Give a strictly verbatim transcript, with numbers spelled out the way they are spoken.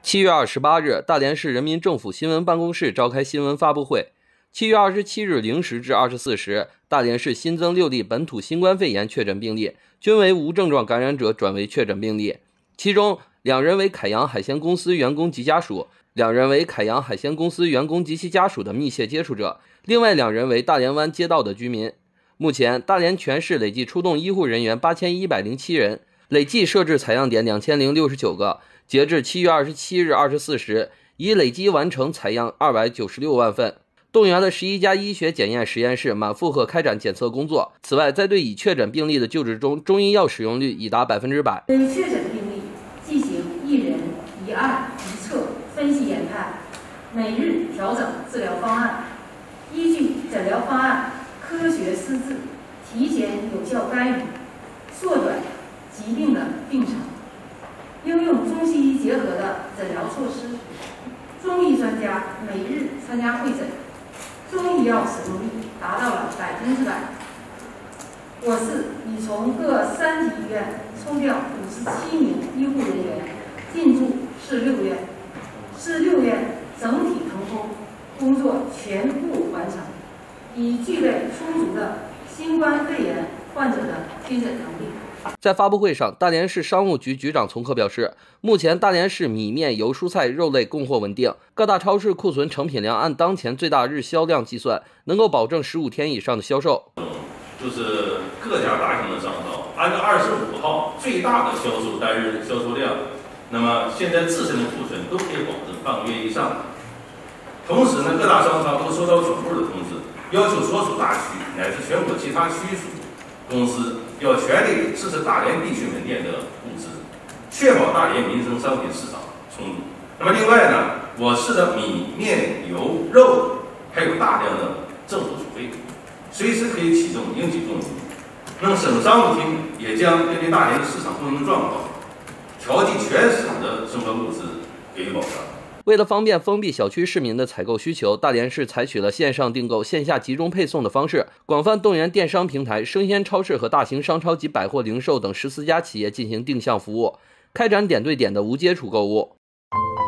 七月二十八日，大连市人民政府新闻办公室召开新闻发布会。七月二十七日零时至二十四时，大连市新增六例本土新冠肺炎确诊病例，均为无症状感染者转为确诊病例。其中，两人为凯阳海鲜公司员工及家属，两人为凯阳海鲜公司员工及其家属的密切接触者，另外两人为大连湾街道的居民。目前，大连全市累计出动医护人员八千一百零七人，累计设置采样点两千零六十九个。截至七月二十七日二十四时，已累计完成采样二百九十六万份，动员了十一家医学检验实验室满负荷开展检测工作。此外，在对已确诊病例的救治中，中医药使用率已达百分之百。 对确诊病例进行一人一案一测分析研判，每日调整治疗方案，依据诊疗方案科学施治，提前有效干预，缩短疾病的病程。应用中西医结合的诊疗措施，中医专家每日参加会诊，中医药使用率达到了百分之百。我市已从各三级医院抽调五十七名医护人员进驻市六院，市六院整体腾空工作全部完成，已具备充足的新冠肺炎患者的推诊能力。 在发布会上，大连市商务局局长丛克表示，目前大连市米面油蔬菜肉类供货稳定，各大超市库存成品量按当前最大日销量计算，能够保证十五天以上的销售。 就是各家大型的商超按照二十五号最大的销售单日销售量，那么现在自身的库存都可以保证半个月以上。同时呢，各大商超都收到总部的通知，要求所属大区乃至全国其他区属公司要全力支持大连地区门店的物资，确保大连民生商品市场充足。那么另外呢，我市的米面油肉还有大量的政府储备，随时可以启动应急动作。那么省商务厅也将根据大连的市场供应状况，调剂全省的生活物资给予保障。 为了方便封闭小区市民的采购需求，大连市采取了线上订购、线下集中配送的方式，广泛动员电商平台、生鲜超市和大型商超及百货零售等十四家企业进行定向服务，开展点对点的无接触购物。